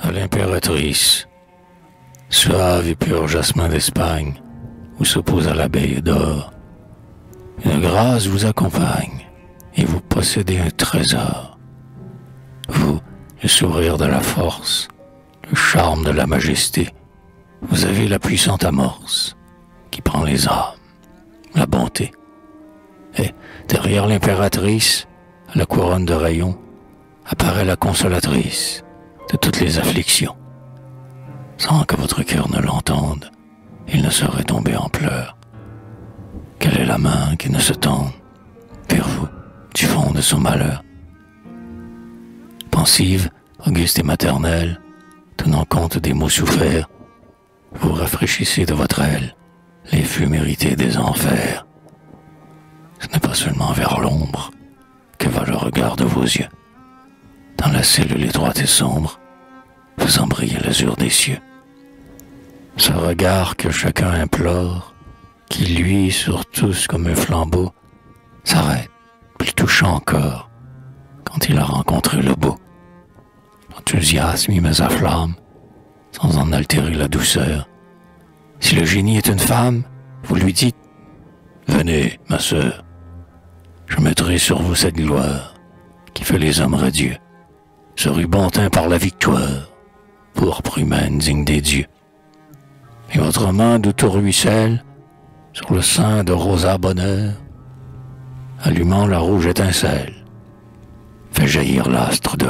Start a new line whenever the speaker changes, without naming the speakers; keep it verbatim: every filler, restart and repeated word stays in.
à l'impératrice, suave et pur jasmin d'Espagne, où s'oppose à l'abeille d'or. Une grâce vous accompagne, et vous possédez un trésor. Vous, le sourire de la force, le charme de la majesté, vous avez la puissante amorce qui prend les âmes, la bonté. Et derrière l'impératrice, à la couronne de rayons, apparaît la consolatrice de toutes les afflictions. Sans que votre cœur ne l'entende, il ne serait tombé en pleurs. Quelle est la main qui ne se tende vers vous du fond de son malheur? Pensive, auguste et maternelle, tenant compte des maux soufferts, vous rafraîchissez de votre aile les feux mérités des enfers. Ce n'est pas seulement vers l'ombre que va le regard de vos yeux. Dans la cellule étroite et sombre, faisant briller l'azur des cieux. Ce regard que chacun implore, qui luit sur tous comme un flambeau, s'arrête, plus touchant encore, quand il a rencontré le beau. L'enthousiasme y met à flamme, sans en altérer la douceur. Si le génie est une femme, vous lui dites « Venez, ma sœur, je mettrai sur vous cette gloire qui fait les hommes radieux, ce ruban teint par la victoire, pourpre humaine digne des dieux. Et votre main d'où tout ruisselle, sur le sein de rosa bonheur, allumant la rouge étincelle, fait jaillir l'astre de l'honneur. »